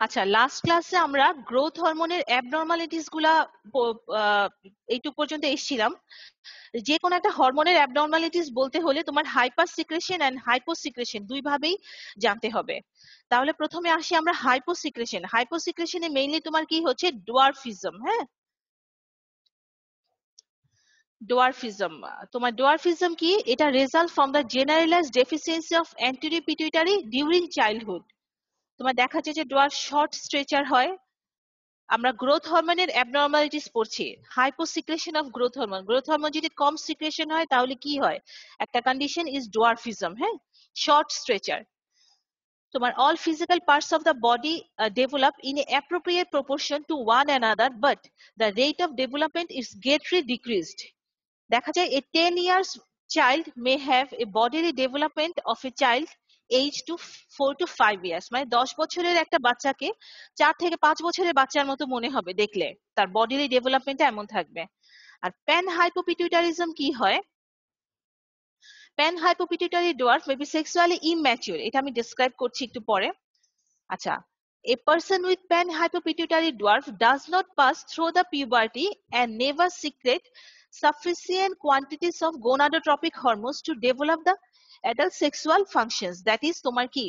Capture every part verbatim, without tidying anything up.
আচ্ছা, লাস্ট ক্লাসে আমরা গ্রোথ হরমোনের অ্যাবনর্মালিটিস গুলা এইটুকু পর্যন্ত এসেছিলাম। যে কোনো একটা হরমোনের অ্যাবনর্মালিটিস বলতে হলে তোমার hyper secretion and hypo secretion দুই ভাবেই জানতে হবে। তাহলে প্রথমে আসি আমরা হাইপো সিক্রেশন। হাইপো সিক্রেশনে মেইনলি তোমার কি হচ্ছে ডোয়ার্ফিজম। হ্যাঁ, ডোয়ার্ফিজম। তোমার ডোয়ার্ফিজম কি? এটা result from the generalised deficiency of anterior pituitary during childhood. তোমার দেখা যায় যে ডোয়ার্ফ শর্ট স্ট্রেচার হয়। আমরা গ্রোথ হরমোনের অ্যাবনর্মালিটিস পড়ছি, hyposecretion of growth hormone. Growth hormone যদি কম সিক্রেশন হয় তাহলে কি হয়? একটা কন্ডিশন ইজ ডোয়ার্ফিজম। হ্যাঁ, শর্ট স্ট্রেচার। তোমার all physical parts of the body uh, develop in a appropriate proportion to one another, but the rate of development is greatly decreased. দেখা যায় a ten years child may have a bodily development of a child age to four to five years. মানে দশ বছরের একটা বাচ্চাকে চার থেকে পাঁচ বছরের বাচ্চার মতো মনে হবে দেখলে, তার বডিলি ডেভেলপমেন্টটা এমন থাকবে। আর প্যান হাইপোপিটুইটারিজম কি হয়? Pan hypopituitary dwarf may be sexually immature. এটা আমি ডেসক্রাইব করছি একটু পরে। আচ্ছা, a person with pan hypopituitary dwarf does not pass through the puberty and never secrete sufficient quantities of gonadotropic hormones to develop the adult sexual functions. That is তোমার কি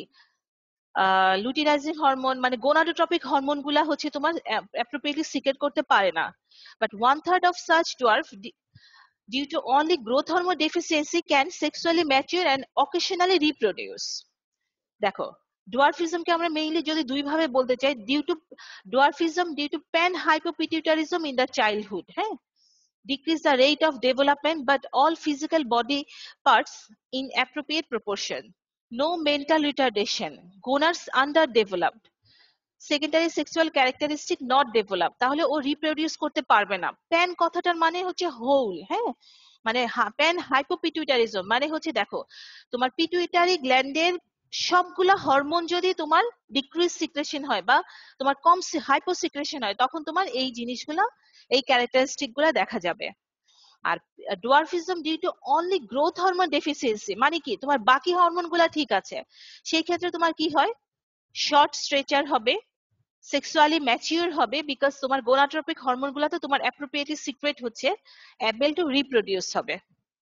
luteinising hormone মানে gonadotropic hormone গুলা হচ্ছে তোমার appropriately secrete করতে পারে না। But one third of such dwarf due to only growth hormone deficiency can sexually mature and occasionally reproduce. দেখো, ডোয়ার্ফিজমকে আমরা মেইনলি যদি দুই ভাবে বলতে চাই, due to dwarfism due to pan hypopituitarism in the childhood. হ্যাঁ, decrease the rate of development but all physical body parts in appropriate proportion. No mental retardation. Gonads underdeveloped. Secondary sexual characteristic not developed. তাহলে ও reproduce করতে পারবে না। Pan কথাটার মানে হচ্ছে whole. হ্যাঁ, মানে প্যান হাইপোপিটুইটারিজম মানে হচ্ছে দেখো, তোমার পিটুইটারি গ্ল্যান্ডের সবগুলা হরমোন যদি তোমার ডিক্রিজ সিক্রেশন হয় বা তোমার কম হাইপোসিক্রেশন হয়, তখন তোমার এই জিনিসগুলা, এই ক্যারেক্টারিস্টিক গুলা দেখা যাবে। আর dwarfism due to only growth hormone deficiency মানে কি, তোমার বাকি হরমোন গুলা ঠিক আছে, সেই ক্ষেত্রে তোমার কি হয়? শর্ট স্ট্রেচার হবে, সেক্সুয়ালি ম্যাচিউর হবে, বিকজ তোমার গোনাডোট্রপিক হরমোন গুলা তো তোমার অ্যাপ্রোপ্রিয়েটলি সিক্রেট হচ্ছে, অ্যাবেল টু রিপ্রোডিউস হবে।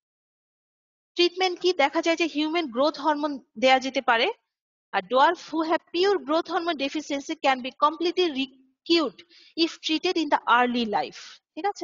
ট্রিটমেন্ট কি? দেখা যায় যে হিউম্যান গ্রোথ হরমোন দেয়া যেতে পারে। আর dwarf who have pure growth hormone deficiency can be completely recured if treated in the early life. ঠিক আছে।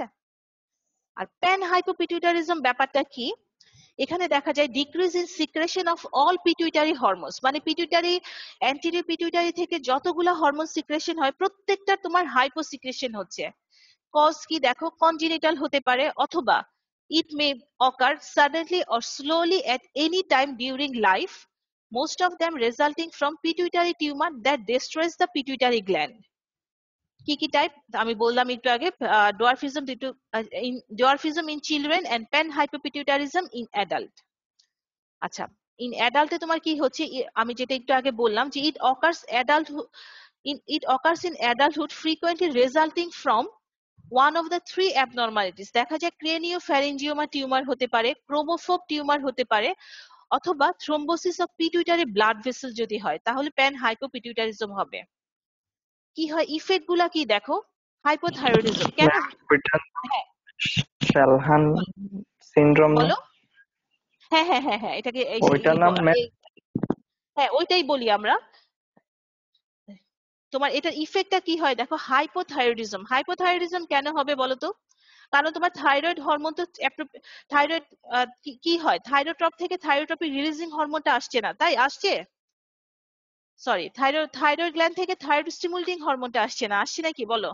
আর প্যান হাইপোপিটুইটারিজম ব্যাপারটা কি? এখানে দেখা যায় decrease in secretion of all pituitary hormones, মানে পিটুইটারি অ্যান্টেরিয়র পিটুইটারি থেকে যতগুলো হরমোন সিক্রেশন হয় প্রত্যেকটা তোমার হাইপো সিক্রেশন হচ্ছে। কজ কি? দেখো, কনজেনিটাল হতে পারে, অথবা it may occur suddenly or slowly at any time during life, most of them resulting from pituitary tumor that destroys the pituitary gland. কি কি টাইপ আমি বললাম একটু আগে, dwarfism dwarfism in children and pan hypopituitarism in adult. আচ্ছা, in অ্যাডাল্টে তোমার কি হচ্ছে? আমি যেটা একটু আগে বললাম যে it occurs adult in it occurs in adulthood frequently resulting from one of the three abnormalities. দেখা যায় ক্রেনিও ফ্যারিঞ্জিওমা টিউমার হতে পারে, ক্রোমোফোব টিউমার হতে পারে, অথবা thrombosis of pituitary blood vessel যদি হয়, তাহলে প্যান হাইপোপিটুইটারিজম হবে। কি হয় ইফেক্ট গুলা? কি দেখো, হাইপোথাইরয়েডিজম কেন? হ্যাঁ, শালহান সিনড্রোম না? বলো। হ্যাঁ হ্যাঁ হ্যাঁ হ্যাঁ এটাকে ওইটার নাম হ্যাঁ ওইটাই বলি আমরা। তোমার এটার ইফেক্টটা কি হয় দেখো, হাইপোথাইরয়েডিজম। হাইপোথাইরয়েডিজম কেন হবে বলো তো? কারণ তোমার থাইরয়েড হরমোন তো থাইরয়েড কি হয়, থাইরোট্রপ থেকে থাইরোট্রপিক রিলিজিং হরমোনটা আসছে না, তাই আসছে সরি থাইরয়েড থাইরয়েড গ্ল্যান্ড থেকে থাইরয়েড স্টিমুলেটিং হরমোনটা আসছে না, আসছে নাকি বলো?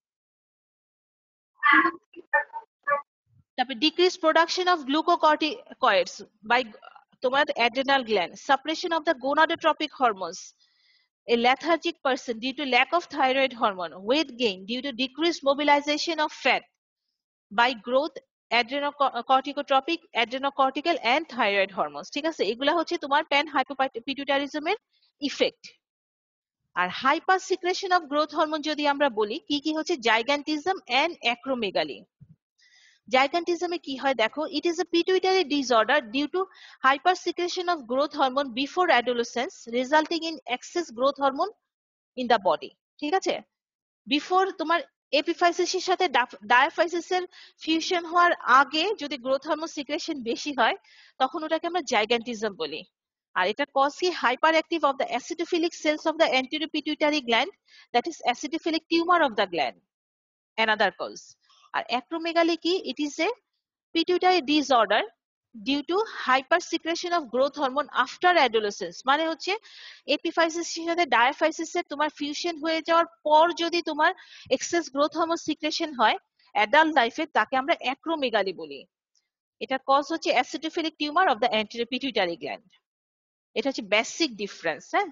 তারপর decrease production of glucocorticoids by তোমার adrenal gland, suppression of the gonadotropic hormones, a lethargic person due to lack of thyroid hormone, weight gain due to decreased mobilization of fat by growth adrenocorticotropic, adrenocortical and thyroid hormones. ঠিক আছে, এগুলা হচ্ছে তোমার pan হাইপোপিটুইটারিজমের effect. আর hyper secretion of growth hormone যদি আমরা বলি, কি কি হচ্ছে? Gigantism and acromegaly. জাইগান্টিজমে কি হয় দেখো, it is a pituitary disorder due to hypersecretion of growth hormone before adolescence resulting in excess growth hormone in the body, ঠিক আছে? বিফোর তোমার এপিফাইসিসের সাথে ডায়াফাইসিসের ফিউশন হওয়ার আগে যদি গ্রোথ হরমোন সিক্রেশন বেশি হয় তখন ওটাকে আমরা জাইগান্টিজম বলি। আর এটা কজ কি hyper active of the acidophilic cells of the anterior pituitary gland, that is acidophilic tumor of the gland, another cause. আর অ্যাক্রোমেগালি কি? It is a pituitary disorder due to hypersecretion of growth hormone after adolescence, মানে হচ্ছে এপিফাইসিসের সাথে ডায়াফাইসিসের তোমার fusion হয়ে যাওয়ার পর যদি তোমার এক্সেস গ্রোথ হরমোন সিক্রেশন হয় অ্যাডাল্ট লাইফে, তাকে আমরা অ্যাক্রোমেগালি বলি। এটা কজ হচ্ছে acidophilic tumour of the anterior pituitary gland। এটা হচ্ছে বেসিক ডিফারেন্স। হ্যাঁ,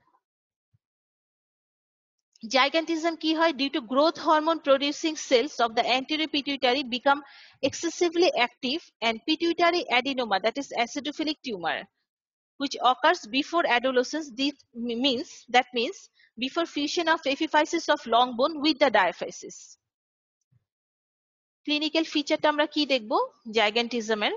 gigantism কি হয়? Due to growth hormone producing cells of the anterior pituitary become excessively active and pituitary adenoma, that is acidophilic tumor, which occurs before adolescence. This means that means before fusion of epiphysis of long bone with the diaphysis. Clinical feature টা আমরা কি দেখব gigantism এর?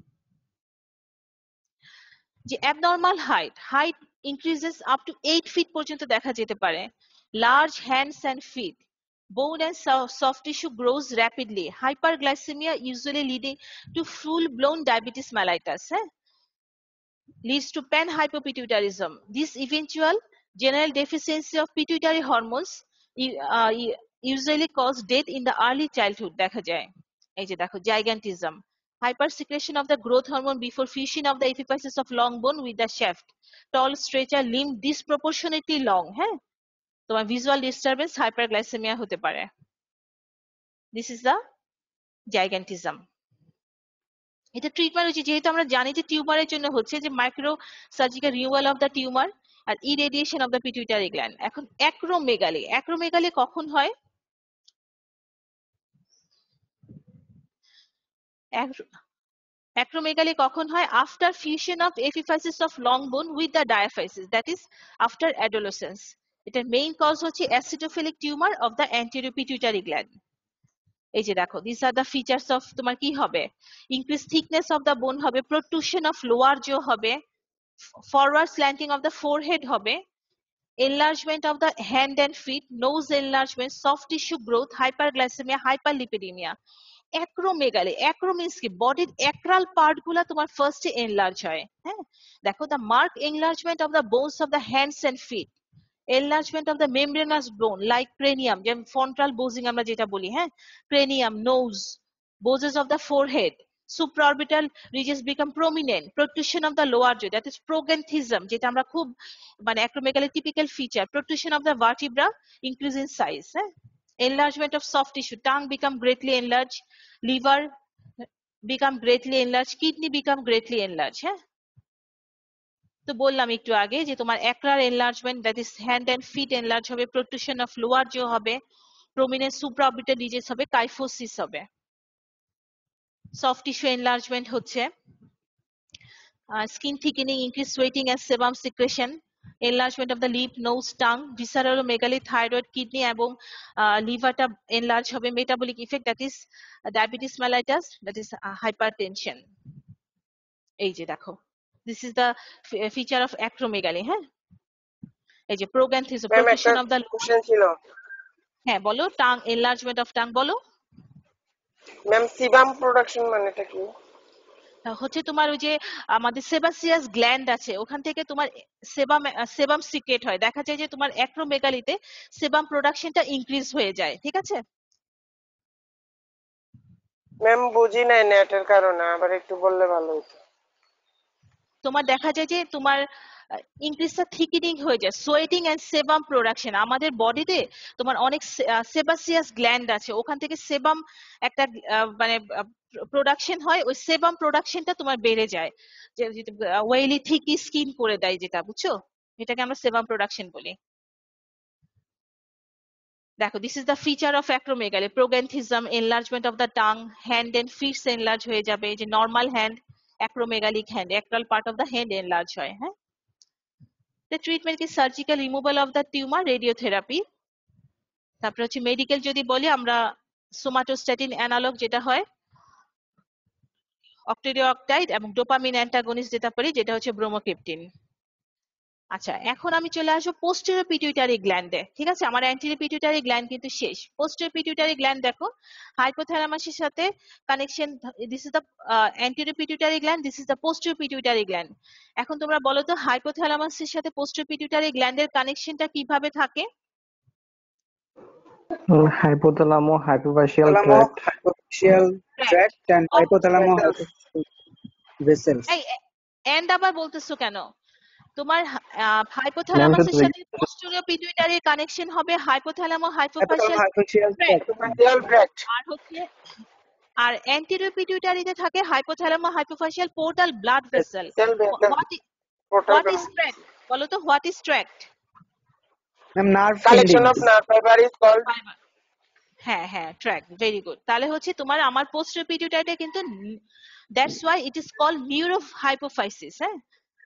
যে abnormal height, height increases up to eight feet পর্যন্ত দেখা যেতে পারে। Large hands and feet, bone and soft tissue grows rapidly, hyperglycemia usually leading to full-blown diabetes mellitus, eh? leads to panhypopituitarism. This eventual general deficiency of pituitary hormones uh, usually cause death in the early childhood দেখা যায়। এই যে দেখো gigantism, hypersecretion of the growth hormone before fusion of the epiphysis of long bone with the shaft, tall stature, limb disproportionately long, হ্যাঁ, তোমার visual disturbance, hyperglycaemia হতে পারে। This is the gigantism. এটা ট্রিটমেন্ট হচ্ছে, যেহেতু আমরা জানি যে টিউমারের জন্য হচ্ছে যে micro surgical removal of the tumour আর irradiation of the pituitary gland. এখন অ্যাক্রোমেগালি, অ্যাক্রোমেগালি কখন হয়? অ্যাক্রোমেগালি কখন হয়? After fusion of epiphysis of long bone with the diaphysis, that is after adolescence. এটার মেইন কজ হচ্ছে acidophilic tumour of the anterior pituitary gland. এই যে দেখো, this are the features of তোমার কি হবে? Increase thickness of the bone হবে, protrusion of lower jaw হবে, forward slanting of the forehead হবে, enlargement of the hand and feet, nose enlargement, soft tissue growth, hyperglycemia, hyperlipidemia. Acromegaly, acro means কি? বডির অ্যাক্রাল part গুলা তোমার ফার্স্টে enlarge হয়। হ্যাঁ, দেখো, the mark enlargement of the bones of the hands and feet, enlargement of the membranous bone like cranium, যেমন frontal boning আমরা যেটা বলি, হ্যাঁ, cranium, nose, bosses of the forehead, supraorbital ridges become prominent, protrusion of the lower jaw, that is prognathism, যেটা আমরা খুব মানে acromegaly typical feature, protrusion of the vertebra increase in size, হ্যাঁ, enlargement of soft tissue, tongue become greatly enlarged, liver become greatly enlarged, kidney become greatly enlarged, হ্যাঁ। তো বললাম একটু আগে যে তোমার acral enlargement, that is hand and feet enlarge হবে, protrusion of lower jaw হবে, প্রমিনেন্ট সুপ্রাঅরবিটাল রিজেস হবে, কাইফোসিস হবে। সফট টিস্যু এনলার্জমেন্ট হচ্ছে skin thickening, increase sweating and sebum secretion, enlargement of the lip, nose, tongue, visceromegaly, thyroid, kidney এবং লিভারটা enlarge হবে, metabolic effect, that is diabetes mellitus, that is hypertension. এই যে দেখো, this is the feature of acromegaly, হ্যাঁ। এই যে prognathism, protrusion of the question ছিল। হ্যাঁ বলো, টাং, enlargement of tongue বলো। ম্যাম সিবাম প্রোডাকশন মানেটা কি? হচ্ছে তোমার ওই যে আমাদের সেবাসিয়াস গ্ল্যান্ড আছে, ওখান থেকে তোমার সেবাম সেবাম সিক্রেট হয়। দেখা যায় যে তোমার অ্যাক্রোমেগালিতে সেবাম প্রোডাকশনটা ইনক্রিজ হয়ে যায়, ঠিক আছে। ম্যাম বুঝি নাই নেটের কারণে, আবার একটু বললে ভালো হতো। তোমার দেখা যায় যে তোমার ইনক্রিজটা থিকেনিং হয়ে যায়, সোয়েটিং এন্ড সেবাম প্রোডাকশন। আমাদের বডিতে তোমার অনেক সেবাসিয়াস গ্ল্যান্ড আছে, ওখান থেকে সেবাম একটা মানে প্রোডাকশন হয়, ওই সেবাম প্রোডাকশনটা তোমার বেড়ে যায়, যে ওয়েলি থিক স্কিন করে দেয়, যেটা বুঝছো, এটাকে আমরা সেবাম প্রোডাকশন বলি। দেখো, this is the feature of acromegaly, prognathism, enlargement of the tongue, hand and feets enlarge হয়ে যাবে, যে normal hand, acromegalic hand, acral part of the hand enlarge হয়, হ্যাঁ। The treatment is surgical removal of the tumor, radiotherapy. তারপর হচ্ছে medical যদি বলি আমরা সোমাটোস্ট্যাটিন অ্যানালগ যেটা হয়, অক্টেরিওঅক্টাইড এবং ডোপামিন অ্যান্টাগনিস্ট যেটা বলি, যেটা হচ্ছে ব্রোমোক্রিপ্টিন। আচ্ছা, এখন আমি চলে আসবো পোস্টেরিয়র পিটুইটারি গ্ল্যান্ডে। ঠিক আছে, আমার অ্যান্টেরিয়র পিটুইটারি গ্ল্যান্ড কিন্তু শেষ। পোস্টেরিয়র পিটুইটারি গ্ল্যান্ড দেখো হাইপোথ্যালামাসের সাথে connection. This is the anterior pituitary gland, this is the posterior pituitary gland. এখন তোমরা বলো তো হাইপোথ্যালামাসের সাথে পোস্টেরিয়র পিটুইটারি গ্ল্যান্ডের কানেকশনটা কিভাবে থাকে? Hypothalamo hypophyseal Hypothalamus, tract, hypophyseal tract, and Oh, hypothalamus hypophyseal vessels. এই এন্ড আবার বলতেছো কেন? তোমার ম্যাম হাইপোথ্যালামাসের শুধু সাথে পোস্টেরিয়র পিটুইটারি কানেকশন হবে hypothalamo hypophyseal Hypothalamus hypophyseal tract, tract. Hypophyseal tract. আর হচ্ছে আর অ্যান্টেরিয়র পিটুইটারিতে থাকে hypothalamo hypophyseal portal blood vessel. Cell vessel. What Portal what is tract? বলো তো what is tract? Ma'am, nerve collection of endings. nerve fiber is called হ্যাঁ হ্যাঁ, tract, very good. তাহলে হচ্ছে তোমার আমার পোস্টেরিয়র পিটুইটারিটা কিন্তু that's why it is called neuro hypophysis. হ্যাঁ,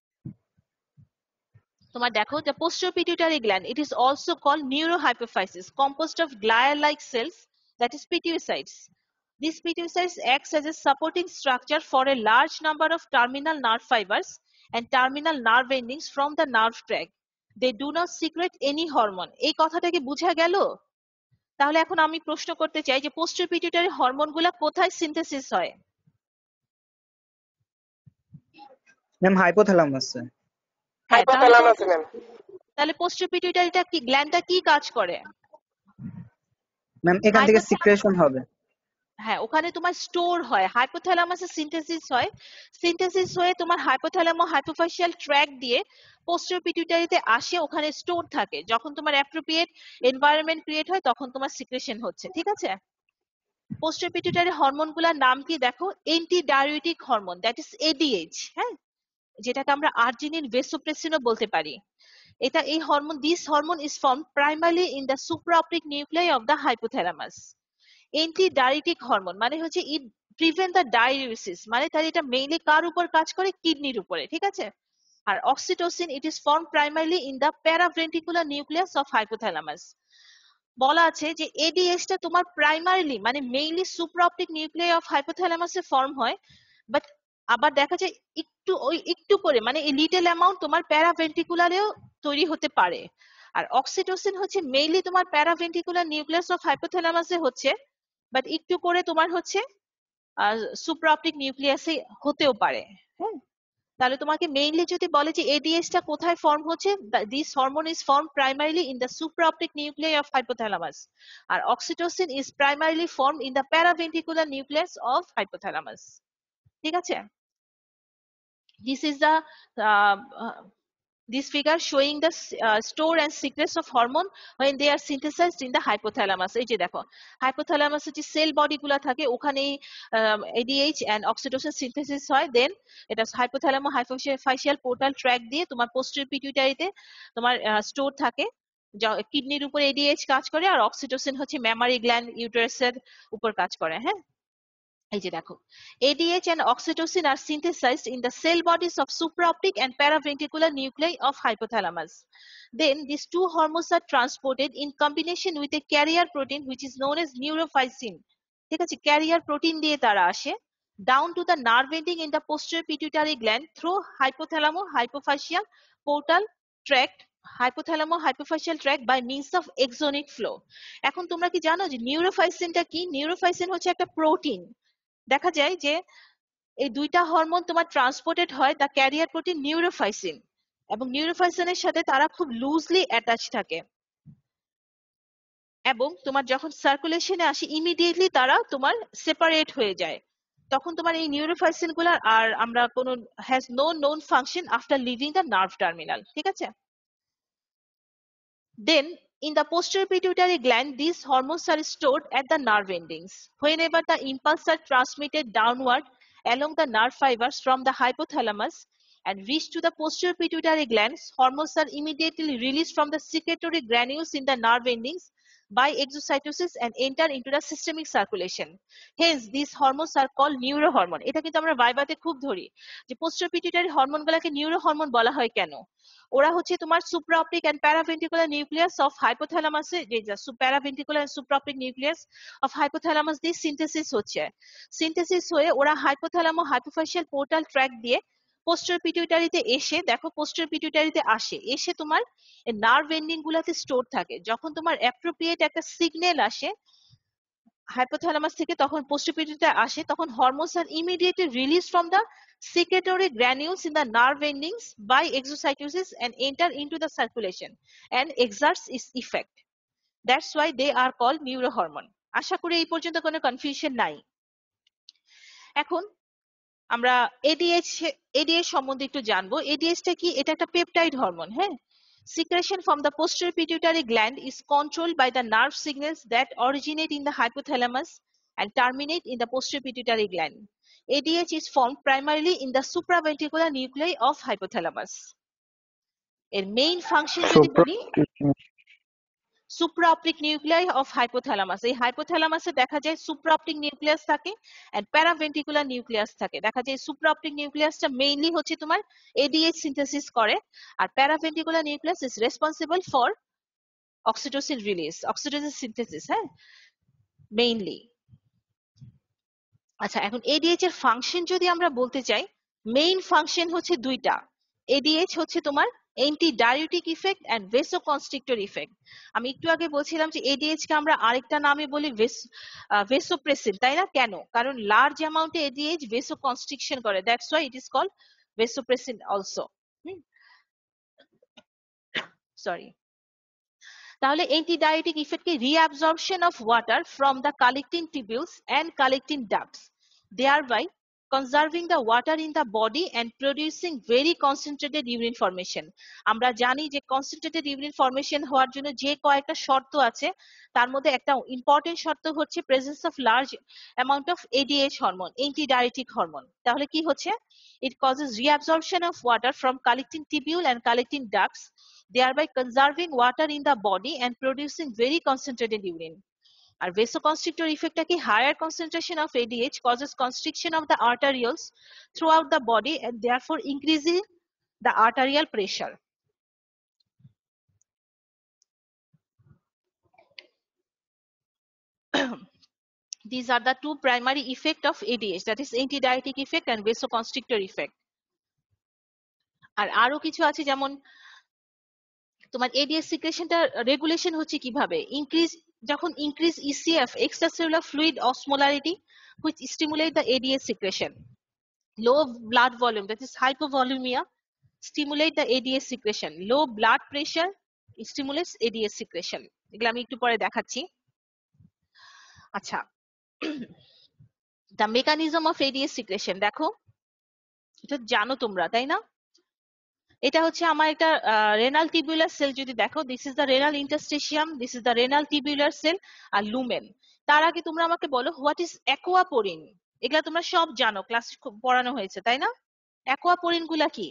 তোমার দেখো the posterior pituitary gland, it is also called neurohypophysis, composed of glial-like cells, that is pituicytes. These pituicytes acts as a supporting structure for a large number of terminal nerve fibers and terminal nerve endings from the nerve tract. They do not secrete any hormone. এই কথাটা কি বোঝা গেল? তাহলে এখন আমি প্রশ্ন করতে চাই যে posterior pituitary হরমোনগুলো কোথায় সিনথেসিস হয়? Ma'am, hypothalamus. sir. হ্যাঁ, তাহলে hypothalamus তোমার- ma'am. তাহলে posterior pituitaryটা কি গ্ল্যান্ডটা কি কাজ করে? Ma'am, এখান থেকে Hypothalamus- secretion হবে। হ্যাঁ, ওখানে তোমার স্টোর হয়, হাইপোথ্যালামাসে সিনথেসিস হয়, সিনথেসিস হয়ে তোমার হাইপোথ্যালামো হাইপোফাসিয়াল ট্র্যাক্ট দিয়ে পোস্টেরিয়র পিটুইটারিতে আসে, ওখানে স্টোর থাকে। যখন তোমার অ্যাপ্রোপ্রিয়েট এনভায়রনমেন্ট ক্রিয়েট হয় তখন তোমার সিক্রেশন হচ্ছে। ঠিক আছে, পোস্টেরিয়র পিটুইটারি হরমোনগুলোর নাম কি দেখো? Anti diuretic hormone, that is ADH. হ্যাঁ, যেটাকে আমরা আর্জিনিন ভেসোপ্রেসিনও বলতে পারি। এটা এই হরমোন, this hormone is form primarily in the supraoptic nuclei of the hypothalamus. Anti diuretic hormone মানে হচ্ছে ইট প্রিভেন্ট দ্য ডায়ুরেসিস, মানে তার এটা মেইনলি কার উপর কাজ করে? কিডনির উপরে। ঠিক আছে, আর oxytocin it is form primarily in the paraventricular nucleus of hypothalamus. বলা আছে যে এডিএস টা তোমার প্রাইমারিলি মানে মেইনলি সুপ্রাঅপটিক নিউক্লিয়াই অফ হাইপোথ্যালামাসে ফর্ম হয়, বাট আবার দেখা যায় একটু ওই একটু করে মানে এই লিটল অ্যামাউন্ট তোমার প্যারাভেন্ট্রিকুলারেও তৈরি হতে পারে। আর অক্সিটোসিন হচ্ছে মেইনলি তোমার প্যারাভেন্ট্রিকুলার নিউক্লিয়াস অফ হাইপোথ্যালামাসে হচ্ছে, বাট একটু করে তোমার হচ্ছে সুপ্রাঅপটিক নিউক্লিয়াসে হতেও পারে। হ্যাঁ, তাহলে তোমাকে মেইনলি যদি বলে যে এডিএস টা কোথায় ফর্ম হচ্ছে, this hormone is form primarily in the supraoptic nuclei of hypothalamus, আর oxytocin is primarily form in the paraventricular nucleus of hypothalamus. ঠিক আছে, this is the this figure showing the uh, store and secrets of hormone when they are synthesized in the hypothalamus. এই যে দেখো hypothalamus যে sell body গুলা থাকে ওখানে ADH and oxytocin synthesis হয়, দেন এটা হাইপোথ্যালামো হাইপোফাসিয়াল পোর্টাল ট্র্যাক দিয়ে তোমার পোস্টেরিয়র পিটুইটারিতে তোমার স্টোর থাকে। কিডনির উপর এডিএইচ কাজ করে, আর অক্সিটোসিন হচ্ছে মেমারি গ্ল্যান্ড ইউটেরাসের উপর কাজ করে। হ্যাঁ, এই যে দেখো ADH and oxytocin are synthesized in the cell bodies of supraoptic and paraventricular nuclei of hypothalamus. Then these two hormones are transported in combination with a carrier protein which is known as neurophysin. ঠিক আছে, career protein দিয়ে তারা আসে down to the nerve ending in the posterior pituitary gland through hypothalamo hypophyseal portal tract, hypothalamo hypophyseal tract by means of exonic flow. এখন তোমরা কি জানো যে নিউরোফাইসিনটা কি? নিউরোফাইসিন হচ্ছে একটা প্রোটিন। দেখা যায় যে এই দুইটা হরমোন তোমার ট্রান্সপোর্টেড হয় দ্য ক্যারিয়ার প্রোটিন নিউরোফাইসিন, এবং নিউরোফাইসিনের সাথে তারা খুব লুজলি অ্যাটাচ থাকে, এবং তোমার যখন সার্কুলেশনে আসে ইমিডিয়েটলি তারা তোমার সেপারেট হয়ে যায়। তখন তোমার এই নিউরোফাইসিন গুলা আর আমরা কোনো has no known function after leaving the nerve terminal. ঠিক আছে, then in the posterior pituitary gland these hormones are stored at the nerve endings. Whenever the impulses are transmitted downward along the nerve fibers from the hypothalamus and reach to the posterior pituitary glands, hormones are immediately released from the secretory granules in the nerve endings by exocytosis and enter into the systemic circulation. Hence these hormones are called neurohormone. এটা কিন্তু আমরা ভাইবাতে খুব ধরি যে posterior pituitary hormone গুলাকে নিউরোহরমোন বলা হয় কেন? ওরা হচ্ছে তোমার supraoptic and paraventricular nucleus of হাইপোথ্যালামাসে, যে paraventricular and supraoptic nucleus of hypothalamus দিয়ে সিনথেসিস হচ্ছে। সিনথেসিস হয়ে ওরা হাইপোথ্যালামো হাইপোফাসিয়াল পোর্টাল ট্র্যাক দিয়ে পোস্টার পিটুইটারিতে এসে দেখো পোস্টার পিটুইটারিতে আসে এসে তোমার নার্ভ এন্ডিং গুলাতে স্টোর থাকে। যখন তোমার অ্যাপ্রোপ্রিয়েট একটা সিগন্যাল আসে hypothalamus থেকে তখন posterior pituitary আসে তখন hormones are immediately released from the secretory granules in the nerve endings by exocytosis and enter into the circulation and exerts its effect. That's why they are called neurohormone. আশা করি এই পর্যন্ত কোনো confusion নাই। এখন আমরা ADH ADH সম্বন্ধে একটু জানবো। এডিএইচ টা কি? এটা একটা পেপটাইড হরমোন। হ্যাঁ, secretion from the posterior pituitary gland is controlled by the nerve signals that originate in the hypothalamus and terminate in the posterior pituitary gland. A D H is formed primarily in the supraventricular nuclei of hypothalamus. এর main function যদি supra বলি সুপ্রাঅপটিক nuclei of hypothalamus. এই হাইপোথ্যালামাসে দেখা যায় supraoptic nucleus থাকে and paraventricular nucleus থাকে। দেখা যায় সুপ্রাঅপটিক নিউক্লিয়াসটা মেইনলি হচ্ছে তোমার এডিএইচ সিনথেসিস করে, আর paraventricular nucleus is responsible for oxytocin release, oxytocin synthesis. হ্যাঁ, মেইনলি। আচ্ছা, এখন এডিএইচ এর ফাংশন যদি আমরা বলতে চাই, মেইন ফাংশন হচ্ছে দুইটা। এডিএইচ হচ্ছে তোমার anti diuretic effect and vasoconstrictor effect. আমি একটু আগে বলছিলাম যে এডিএইচ কে আমরা আরেকটা নামে বলি ভেসোপ্রেসিন, তাই না? কেন? কারণ লার্জ অ্যামাউন্টে এডিএইচ ভেসোকনস্ট্রিকশন করে, that's why it is called vasopressin also. Sorry. তাহলে অ্যান্টিডায়োটিক ইফেক্ট কি? Reabsorption of water from the collecting tubules and collecting ducts, thereby conserving the water in the body and producing very concentrated urine formation. আমরা জানি যে concentrated urine formation হওয়ার জন্য যে কয়েকটা শর্ত আছে, তার মধ্যে একটা ইম্পর্টেন্ট শর্ত হচ্ছে presence of large amount of ADH hormone, antidiuretic hormone. তাহলে কি হচ্ছে? It causes reabsorption of water from collecting tubule and collecting ducts, thereby conserving water in the body and producing very concentrated urine. R vasoconstrictor effect কি? Higher concentration of A D H causes constriction of the arterioles throughout the body and therefore increasing the arterial pressure. These are the two primary effect of A D H, that is antidiuretic effect and vasoconstrictor effect. আর আরো কিছু আছে, যেমন তোমার ADH সিক্রেশনটা regulation হচ্ছে কিভাবে? Increase যখন increase ECF, extracellular fluid osmolarity, which stimulate the A D H secretion. Low blood volume, that is hypovolemia, stimulate the A D H secretion. Low blood pressure stimulates A D H secretion. এগুলো আমি একটু পরে দেখাচ্ছি। আচ্ছা, the mechanism of A D H secretion দেখো, এটা জানো তোমরা, তাই না? এটা হচ্ছে আমার একটা রেনাল টিবিউলার সেল। যদি দেখো, this is the renal interstitium, this is the renal tubular cell আর লুমেন। তার আগে তোমরা আমাকে বলো, হোয়াট ইজ অ্যাকোয়াপোরিন? এগুলা তোমরা সব জানো, ক্লাস পড়ানো হয়েছে, তাই না? অ্যাকোয়াপোরিন গুলা কি?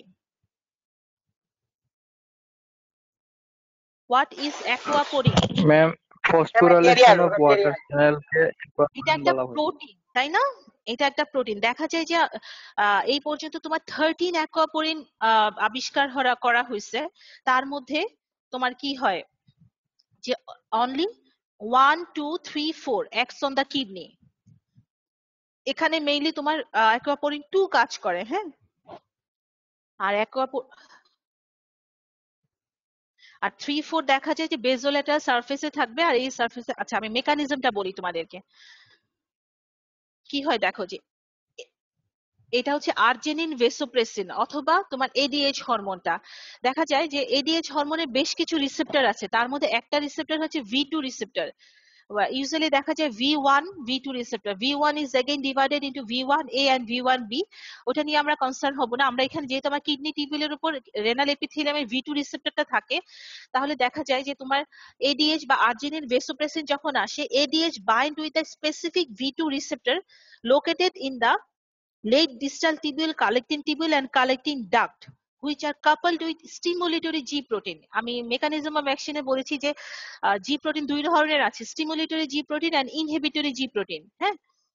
What is aquaporin? Ma'am, phosphorylation of water channel কে এটা একটা প্রোটিন, তাই না? এটা একটা প্রোটিন। দেখা যায় যে এই পর্যন্ত তোমার থার্টিন অ্যাকোয়াপোরিন আবিষ্কার করা হয়েছে, তার মধ্যে তোমার কি হয় যে only one two three four acts on the kidney. এখানে মেইনলি তোমার অ্যাকোয়াপোরিন টু কাজ করে। হ্যাঁ, আর অ্যাকোয়াপো আর থ্রি ফোর দেখা যায় যে বেজোলেটার সারফেসে থাকবে, আর এই সারফেসে। আচ্ছা, আমি মেকানিজমটা বলি তোমাদেরকে। কি হয় দেখো, যে এটা হচ্ছে আর্জেনিন ভেসোপ্রেসিন অথবা তোমার এডিএইচ হরমোনটা। দেখা যায় যে এডিএইচ হরমোনের বেশ কিছু রিসেপ্টর আছে, তার মধ্যে একটা রিসেপ্টর হচ্ছে ভি টু রিসেপ্টর। ইউজুয়ালি দেখা যায় V one V two receptor. V one is again divided into V one A and V one B. ওটা নিয়ে আমরা কনসার্ন হব না। আমরা এখানে যেহেতু আমার কিডনি টিবিউলের উপর রেনাল এপিথেলিয়ামে ভি টু রিসেপ্টরটা থাকে, তাহলে দেখা যায় যে তোমার এডিএইচ বা আর্জেনিন ভেসোপ্রেসিন যখন আসে, ADH bind with a specific V two receptor located in the late distal tubule, collecting tubule and collecting duct, which are coupled with stimulatory G protein. আমি mechanism of action এ বলেছি যে G protein দুই ধরনের আছে, stimulatory G protein and inhibitory G protein. হ্যাঁ,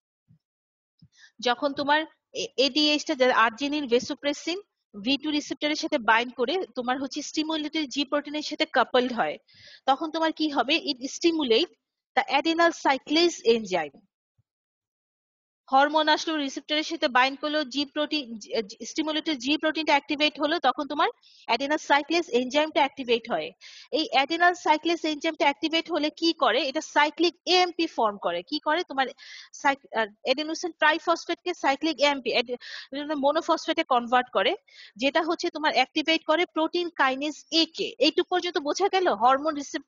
যখন তোমার এডিএইচ টা আর্জেনিন ভেসোপ্রেসিন ভি টু রিসেপ্টরের সাথে বাইন্ড করে তোমার হচ্ছে স্টিমুলেটরি জি প্রোটিনের সাথে কাপলড হয়, তখন তোমার কি হবে? It stimulate the adenyl cyclase enzyme. Hormone আসলো, রিসেপ্টরের সাথে বাইন্ড করলো, জি প্রোটিন স্টিমুলেটেড জি প্রোটিনটা অ্যাক্টিভেট হলো, তখন তোমার অ্যাডেনাল সাইক্লেস এনজাইমটা অ্যাক্টিভেট হয়। এই অ্যাডেনাল সাইক্লেস এনজাইমটা অ্যাক্টিভেট হলে কি করে, এটা সাইক্লিক এএমপি ফর্ম করে। কি করে, তোমার অ্যাডেনোসিন ট্রাইফসফেটকে সাইক্লিক এএমপি মোনোফসফেটে কনভার্ট করে, যেটা হচ্ছে তোমার অ্যাক্টিভেট করে প্রোটিন কাইনেজ এ কে। এইটুকু পর্যন্ত বোঝা গেল। হরমোন রিসেপ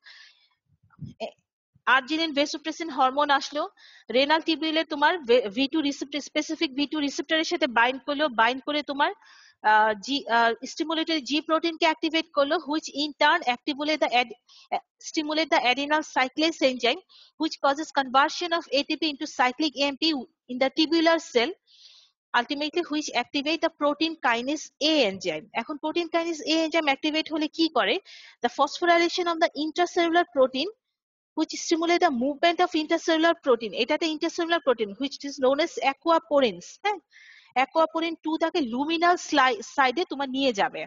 আর্জিনিন ভেসোপ্রেসিন হরমোন আসলো, রেনাল টিবিউলে তোমার V two receptor specific V two রিসেপ্টরের সাথে বাইন্ড করলো, বাইন্ড করে তোমার জি স্টিমুলেটেড জি প্রোটিনকে অ্যাক্টিভেট করলো, which in turn activate the stimulate the adenal cyclase enzyme, which causes conversion of A T P into cyclic A M P in the tubular cell, ultimately which activate the protein kinase A enzyme. এখন protein kinase A enzyme activate হলে কি করে, the phosphorylation of the intracellular protein which stimulate the movement of intercellular protein, এটাতে intercellular protein which is known as aquaporins, হ্যাঁ, aquaporin two তাকে luminal সাইডে তোমার নিয়ে যাবে।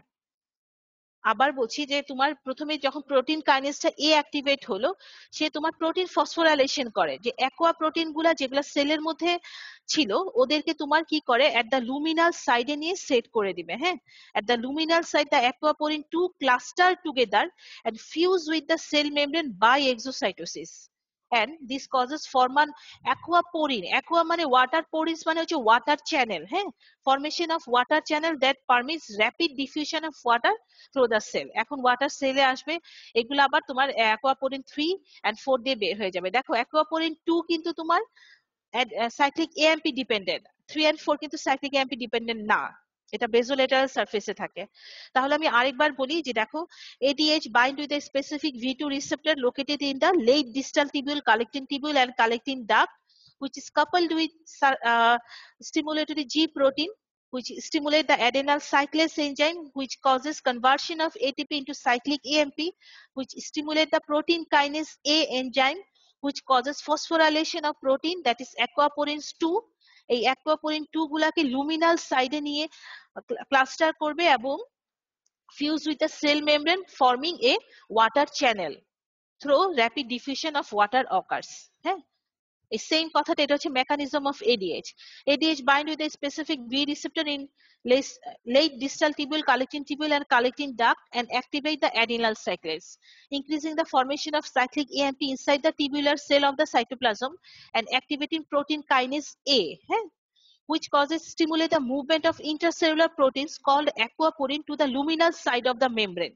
আবার বলছি যে তোমার প্রথমে যখন প্রোটিন কাইনেসটা এ অ্যাক্টিভেট হলো, সে তোমার প্রোটিন ফসফোরাইলেশন করে, যে অ্যাকোয়া প্রোটিন গুলা যেগুলা সেলের মধ্যে ছিল ওদেরকে তোমার কি করে এট দ্য লুমিনাল সাইডে নিয়ে সেট করে দিবে। হ্যাঁ, at the luminal side the aquaporin two cluster together and fuse with the cell membrane by exocytosis, and this causes form an aquaporine. aqua মানে water, porins মানে হচ্ছে water channel, হ্যাঁ, formation of water channel that permits rapid diffusion of water through the cell. এখন water সেলে আসবে, এগুলো আবার তোমার অ্যাকোয়াপোরিন থ্রি এন্ড ফোর দিয়ে বের হয়ে যাবে। দেখো অ্যাকোয়াপোরিন টু কিন্তু তোমার cyclic AMP dependent, three and four কিন্তু সাইক্লিক এএমপি ডিপেন্ডেন্ট না, এটা বেজোলেটারাল সারফেসে থাকে। তাহলে আমি আরেকবার বলি যে দেখো, A D H bind with a specific V two receptor located in the late distal tubule, collecting tubule and collecting duct, which is coupled with uh, stimulatory G protein which stimulate the adenal cyclase enzyme, which causes conversion of A T P into cyclic A M P, which stimulate the protein kinase A enzyme, which causes phosphorylation of protein, that is aquaporins two. এই অ্যাকোয়াপোরিন two গুলাকে luminal সাইডে নিয়ে cluster করবে এবং fuse with the cell membrane forming a water channel through rapid diffusion of water occurs. হ্যাঁ, এই same কথাটা, এটা হচ্ছে mechanism of A D H. A D H bind with a specific V receptor in late distal tubule, collecting tubule and collecting duct and activate the adenal cyclase, increasing the formation of cyclic A M P inside the tubular cell of the cytoplasm and activating protein kinase A, হ্যাঁ, which causes stimulate the movement of intracellular proteins called aquaporin to the luminal side of the membrane.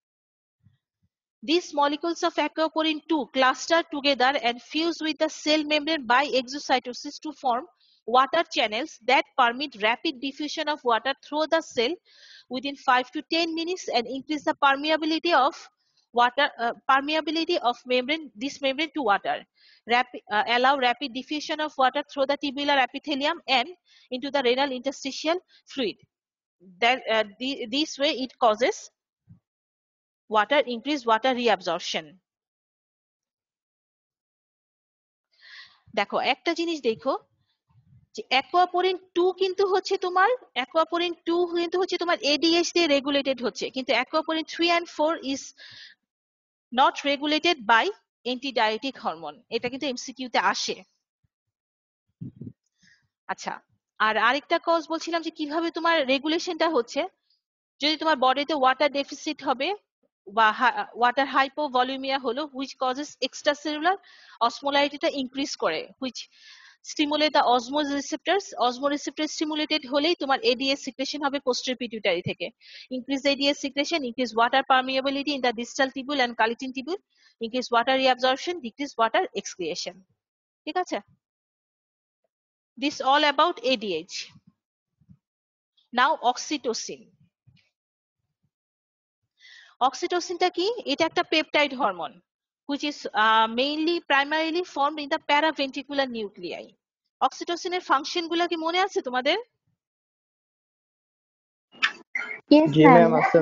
These molecules of aquaporin two cluster together and fuse with the cell membrane by exocytosis to form water channels that permit rapid diffusion of water through the cell within five to ten minutes and increase the permeability of water uh, permeability of membrane this membrane to water, rapid, uh, allow rapid diffusion of water through the tubular epithelium and into the renal interstitial fluid. That uh, the, this way it causes water increase water reabsorption. দেখো একটা জিনিস দেখো, যে অ্যাকোয়াপোরিন two কিন্তু হচ্ছে তোমার aquaporin two কিন্তু হচ্ছে তোমার A D H দিয়ে রেগুলেটেড হচ্ছে, কিন্তু aquaporin three and four is not regulated by antidiuretic hormone. এটা কিন্তু এমসিকিউ তে আসে। আচ্ছা, আর আরেকটা কজ বলছিলাম যে কিভাবে তোমার রেগুলেশনটা হচ্ছে, যদি তোমার বডিতে ওয়াটার ডেফিসিট হবে বা ওয়াটার হাইপোভলিউমিয়া হলো, হুইচ কজেস এক্সট্রাসেলুলার অসমোলারিটিটা ইনক্রিজ করে, which stimulate the osmoreceptors. Osmoreceptor stimulated হলেই তোমার A D H সিক্রেশন হবে পোস্টেরিয়র পিটুইটারি থেকে। Increase A D H secretion, increase water permeability in the distal tubule and collecting tubule, increase water reabsorption, decrease water excretion. ঠিক আছে, this all about A D H. Now oxytocin. অক্সিটোসিনটা কি? এটা একটা peptide hormone which is uh, mainly primarily formed in the paraventricular nuclei. অক্সিটোসিনের function গুলা কি মনে আছে তোমাদের? জি ম্যাম, আছে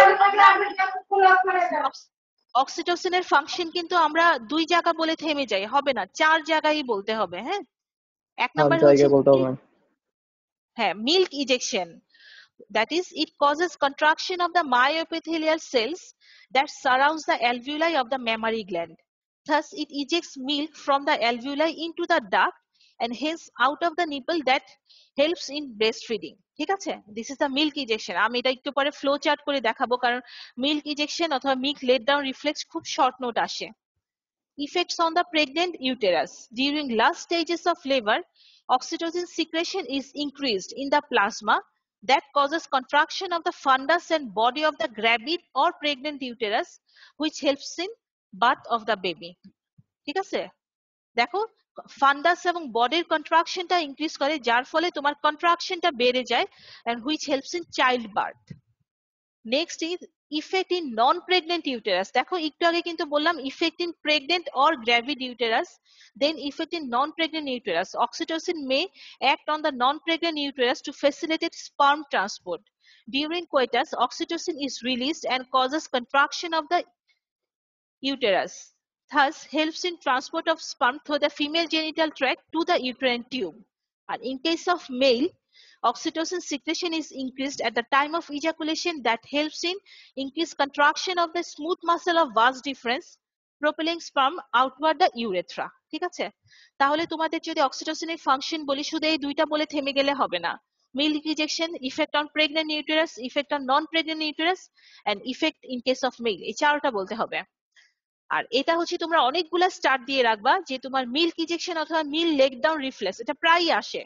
ম্যাম। অক্সিটোসিনের ফাংশন কিন্তু আমরা দুই জায়গা বলে থেমে যাই, হবে না, চার জায়গায় বলতে হবে। হ্যাঁ, এক নাম্বার হচ্ছে হ্যাঁ milk ejection, that is it causes contraction of the myoepithelial cells that surrounds the alveoli of the mammary gland. Thus it ejects milk from the alveoli into the duct and hence out of the nipple that helps in breastfeeding. ঠিক আছে, this is the milk ejection. আমি এটা একটু পরে flow chart করে দেখাবো, কারণ milk ejection অথবা মিল্ক লেট ডাউন রিফ্লেক্স খুব শর্ট নোট আসে। Effects on the pregnant uterus. During last stages of labor, oxytocin secretion is increased in the plasma that causes contraction of the fundus and body of the gravid or pregnant uterus, which helps in birth of the baby. ঠিক আছে, দেখো ফান্ডাস এবং বডির কন্ট্রাকশনটা increase করে, যার ফলে তোমার কন্ট্রাকশনটা বেড়ে যায়, and which helps in child birth. Next is effect in non-pregnant uterus. দেখো একটু আগে কিন্তু বললাম effect in pregnant or gravid uterus, then effect in non-pregnant uterus. Oxytocin may act on the non-pregnant uterus to facilitate sperm transport. During coitus, oxytocin is released and causes contraction of the uterus, thus helps in transport of sperm through the female genital tract to the uterine tube. And in case of male, oxytocin secretion is increased at the time of ejaculation that helps in increased contraction of the smooth muscle of vas deferens, propelling sperm outward the urethra. ঠিক আছে, তাহলে তোমাদের যদি অক্সিটোসিনের function বলি, শুধু এই দুইটা বলে থেমে গেলে হবে না। Milk ejection, effect on pregnant uterus, effect on non pregnant uterus, and effect in case of male, এই চারটা বলতে হবে। আর এটা হচ্ছে তোমরা অনেকগুলা স্টার্ট দিয়ে রাখবা, যে তোমার মিল্ক ইজেকশন অথবা মিল লেগ ডাউন রিফ্লেক্স, এটা প্রায়ই আসে,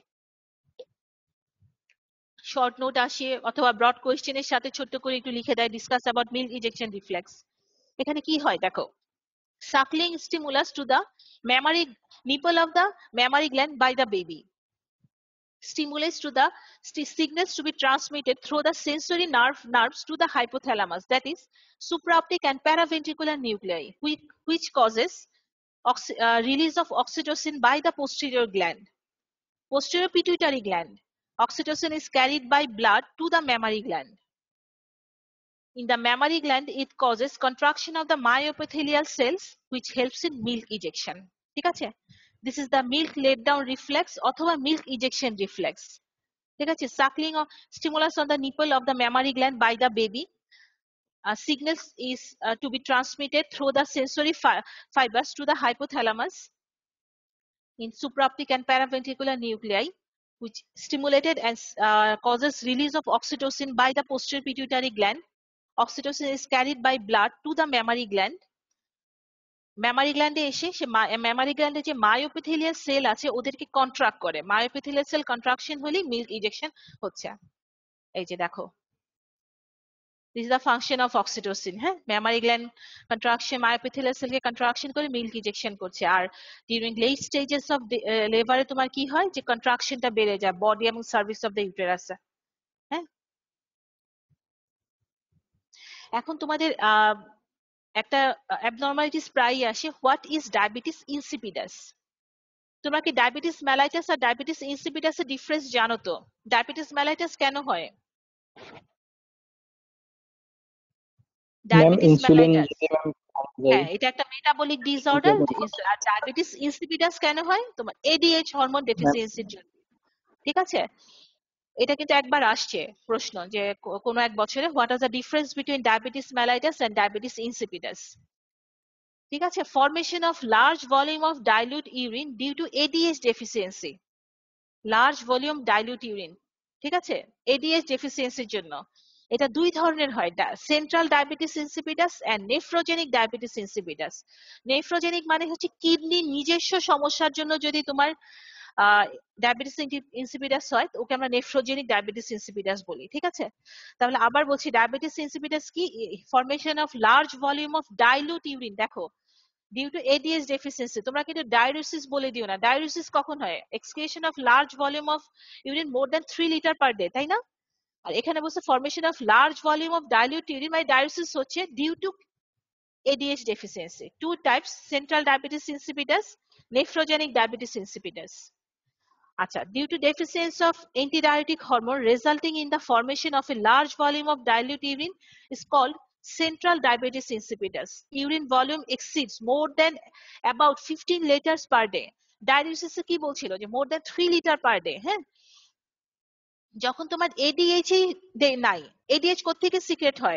শর্ট নোট আসে অথবা ব্রড কোয়েশ্চেনের সাথে ছোট্ট করে একটু লিখে দেয়, discuss about milk ejection reflex. এখানে কি হয় দেখো, suckling stimulus to the mammary nipple of the mammary gland by the baby stimulates to the st signals to be transmitted through the sensory nerve nerves to the hypothalamus, that is supraoptic and paraventricular nuclei, which, which causes oxy, uh, release of oxytocin by the posterior gland, posterior pituitary gland. Oxytocin is carried by blood to the mammary gland. In the mammary gland, it causes contraction of the myoepithelial cells, which helps in milk ejection. ঠিক আছে, this is the milk let down reflex অথবা milk ejection reflex. ঠিক আছে, suckling of stimulus on the nipple of the mammary gland by the baby. Uh, signals is uh, to be transmitted through the sensory fi fibers to the hypothalamus in supraoptic and paraventricular nuclei, which stimulated and uh, causes release of oxytocin by the posterior pituitary gland. Oxytocin is carried by blood to the mammary gland. Mammary gland এ এসে সে mammary gland এ যে মায়োপিথেলিয়াল sell আছে ওদেরকে contract করে, myoepithelial cell contraction হলে milk ejection হচ্ছে। এই যে দেখো, this is the function of oxytocin. হ্যাঁ, mammary gland contraction মায়োপিথেলিয়াল সেলকে কন্ট্রাকশন করে মিল্ক ইজেকশন করছে। আর ডিউরিং লেট স্টেজেস অফ লেবারে তোমার কি হয়, যে কন্ট্রাকশনটা বেড়ে যায় বডি এবং সার্ভিস অফ দ্য ইউটেরাস। হ্যাঁ, এখন তোমাদের আহ একটা অ্যাবনর্মালিটিস প্রায়ই আসে, হোয়াট ইজ ডায়াবেটিস ইনসিপিডাস। তোমরা কি ডায়াবেটিস মেলাইটাস আর ডায়াবেটিস ইনসিপিডাস এর ডিফারেন্স জানো? তো ডায়াবেটিস মেলাইটাস কেন হয়? ডায়াবেটিস মেলাইটাস, হ্যাঁ, এটা একটা মেটাবলিক ডিসঅর্ডার। আর ডায়াবেটিস ইনসিপিডাস কেন হয়? তোমার এডিএইচ হরমোন ডেফিসিয়েন্সির জন্য। ঠিক আছে, এটা কিন্তু একবার আসছে প্রশ্ন, যে কোনো এক বছরে what are the difference between diabetes mellitus and diabetes insipidus. ঠিক আছে, formation of large volume of dilute urine due to ADH deficiency, large volume dilute urine. ঠিক আছে, এডিএইচ ডেফিসিয়েন্সির জন্য। এটা দুই ধরনের হয়, central diabetes insipidus and nephrogenic diabetes insipidus. Nephrogenic মানে হচ্ছে কিডনি নিজস্ব সমস্যার জন্য যদি তোমার ডায়াবেটিস ইনসিপিডাস হয়, ওকে আমরা নেফ্রোজেনিক ডায়াবেটিস ইনসিপিডাস বলি। ঠিক আছে, তাহলে আবার বলছি, ডায়াবেটিস ইনসিপিডাস কি? Formation of large volume of dilute urine, দেখো ডিউ টু এডিএইচ ডেফিসিয়েন্সি। তোমরা কিন্তু ডায়ুরেসিস বলে দিও না, ডায়ুরেসিস কখন হয়? Excretion of large volume of urine more than three litre per day, তাই না? আর এখানে বলছে formation of large volume of dilute urine, মানে ডায়ুরেসিস হচ্ছে due to ADH deficiency. Two types, central diabetes insipidus, nephrogenic diabetes insipidus. আচ্ছা, due to deficiency of antidiuretic hormone resulting in the formation of a large volume of dilute urine is called central diabetes insipidus. Urine volume exceeds more than about fifteen liters per day. Diuresis কি বলছিল, যে more than three liter per day। হ্যাঁ, যখন তোমার ADH নাই, ADH কোত্থেকে secret হয়?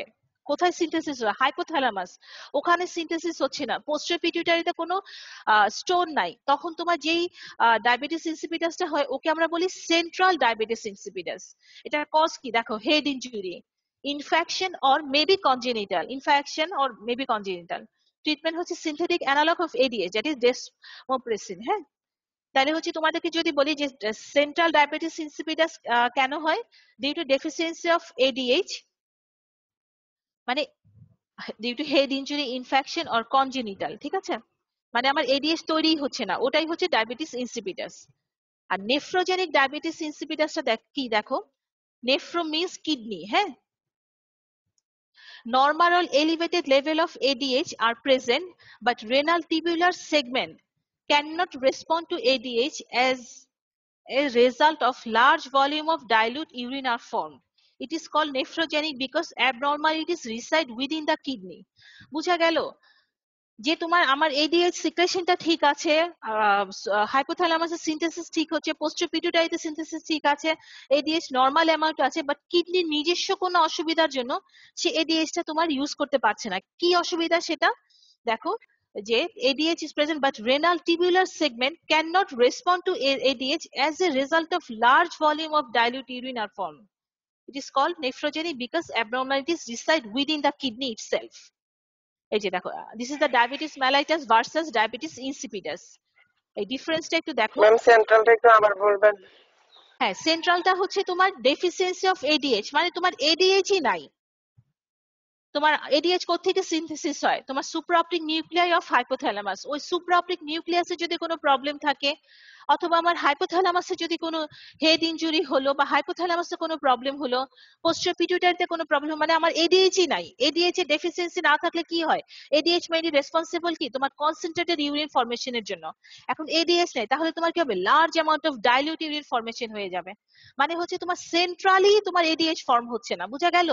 কোথায় সিনথেসিস হয়? হাইপোথ্যালামাস। ওখানে সিনথেসিস হচ্ছে না। পোস্টার পিটুইটারিতে কোনো স্টোন নাই, তখন তোমার যেই ডায়াবেটিস ইনসিপিডাসটা হয় ওকে আমরা বলি সেন্ট্রাল ডায়াবেটিস ইনসিপিডাস। এটার কজ কি দেখো, head injury, infection or maybe congenital, infection or maybe congenital. Treatment হচ্ছে synthetic analogue of ADH, that is desmopressin. হ্যাঁ, তাহলে হচ্ছে তোমাদেরকে যদি বলি যে সেন্ট্রাল ডায়াবেটিস ইনসিপিডাস কেন হয়, due to deficiency of ADH, মানে due to head injury, infection or congenital. ঠিক আছে, মানে আমার এডিএইচ তৈরি হচ্ছে না, ওটাই হচ্ছে ডায়াবেটিস ইনসিপিডাস। আর নেফ্রোজেনিক ডায়াবেটিস ইনসিপিডাসটা কি দেখো, নেফ্রো মিন্স কিডনি। হ্যাঁ, normal or elevated level of A D H are present, but renal tubular segment cannot respond to A D H as a result of large volume of dilute urine are formed. It is called nephrogenic because abnormalities reside within the kidney. বুঝা গেল যে তোমার আমার ADH সিক্রেশনটা ঠিক আছে, হাইপোথ্যালামাসের synthesis ঠিক হচ্ছে, poster পিটুইটারিতে synthesis ঠিক আছে, এডিএইচ নরমাল অ্যামাউন্ট আছে, বাট কিডনির নিজস্ব কোনো অসুবিধার জন্য সে এডিএইচটা তোমার ইউজ করতে পারছে না। কি অসুবিধা সেটা দেখো, যে ADH is present but renal tubular segment cannot respond to A D H as a result of large volume of dilute urine are formed. It is called nephrogenic because abnormalities reside within the kidney itself. এই যে দেখো, this is the diabetes mellitus versus diabetes insipidus. এই ডিফারেন্সটা একটু দেখো। Ma'am সেন্ট্রালটা একটু আবার বলবেন। হ্যাঁ, সেন্ট্রালটা হচ্ছে তোমার ডেফিসিয়েন্সি অফ এডিএইচ, মানে তোমার এডিএইচই নাই। তোমার এডিএইচ কোত্থেকে সিনথেসিস হয়, তোমার সুপ্রাঅপটিক নিউক্লিয়াই অফ হাইপোথ্যালামাস। ওই সুপ্রাঅপটিক নিউক্লিয়াসে যদি কোনো প্রবলেম থাকে, অথবা আমার হাইপোথ্যালামাসে যদি কোনো হেড ইনজুরি হলো বা হাইপোথ্যালামাসে কোনো প্রবলেম হলো, পোস্টার পিটুইটারিতে কোনো প্রবলেম, মানে আমার এডিএইচই নাই। এডিএইচ এর ডেফিসিয়েন্সি না থাকলে কি হয়, এডিএইচ মেইনলি রেসপন্সিবল কি তোমার কনসেন্ট্রেটেড ইউরিন ফরমেশনের জন্য। এখন এডিএইচ নেই, তাহলে তোমার কি হবে, large amount of dilute urine formation হয়ে যাবে। মানে হচ্ছে তোমার সেন্ট্রালি তোমার এডিএইচ ফর্ম হচ্ছে না। বুঝা গেল?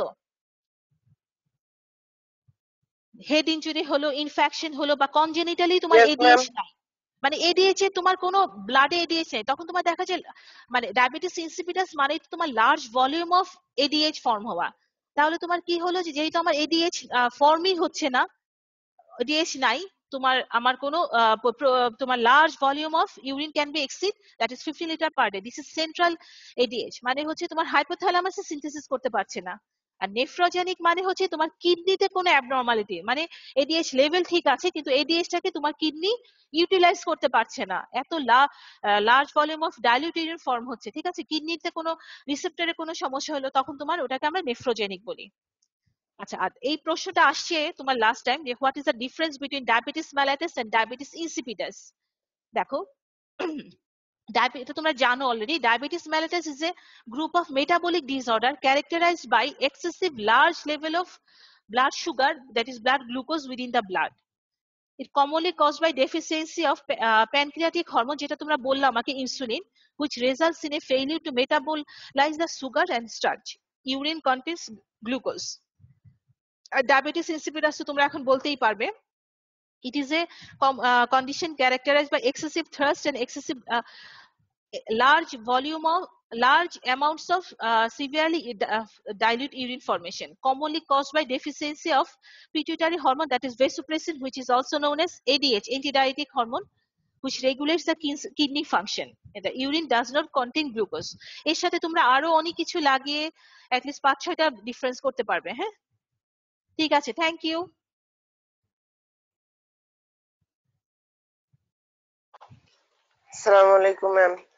হেড ইনজুরি হলো, ইনফেকশন হলো বা কনজেনিটালি তোমার ইয়েস ম্যাম। এডিএইচ নাই, মানে এডিএইচ এ তোমার কোনো ব্লাডে এডিএইচ নেই, তখন তোমার দেখা যায় মানে ডায়াবেটিস ইনসিপিডাস মানে তোমার large volume of ADH form হওয়া। তাহলে তোমার কি হলো, যে যেহেতু আমার এডিএইচ ফর্মই হচ্ছে না, এডিএইচ নাই, তোমার আমার কোনো আহ, প- প্র- তোমার large volume of urine can be exceed, that is fifty litre per day. This is central ADH, মানে হচ্ছে তোমার হাইপোথ্যালামাসে সিনথেসিস করতে পারছে না। আর নেফ্রোজেনিক মানে হচ্ছে তোমার কিডনিতে কোনো অ্যাবনর্মালিটি, মানে এডিএইচ লেভেল ঠিক আছে কিন্তু এডিএইচটাকে তোমার কিডনি ইউটিলাইজ করতে পারছে না, এত large volume of dilute urine form হচ্ছে। ঠিক আছে, কিডনিতে কোনো রিসেপ্টরে কোনো সমস্যা হলো, তখন তোমার ওটাকে আমরা নেফ্রোজেনিক বলি। আচ্ছা, আর এই প্রশ্নটা আসছে তোমার লাস্ট টাইম, যে what is the difference between diabetes mellitus and diabetes insipidus. দেখো, Diabe- এটা তোমরা জানো already, diabetes mellitus is a group of metabolic disorder characterized by excessive large level of blood sugar, that is blood glucose within the blood. It commonly caused by deficiency of pa- uh, pancreatic hormone, যেটা তোমরা বললা আমাকে, insulin, which results in a failure to metabolize the sugar and starch. Urine contains glucose. আর diabetes insipidus তো তোমরা এখন বলতেই পারবে। It is a com- uh, condition characterized by excessive thirst and excessive uh, large volume of large amounts of uh, severely uh, dilute urine formation, commonly caused by deficiency of pituitary hormone, that is vasopressin, which is also known as A D H, antidiuretic hormone, which regulates the kin- kidney function. And the urine does not contain glucose. এর সাথে তোমরা আরো অনেক কিছু লাগিয়ে at least পাঁচ ছয়টা difference করতে পারবে। হ্যাঁ, ঠিক আছে, থ্যাংক ইউ। আসসালামু আলাইকুম ম্যাম।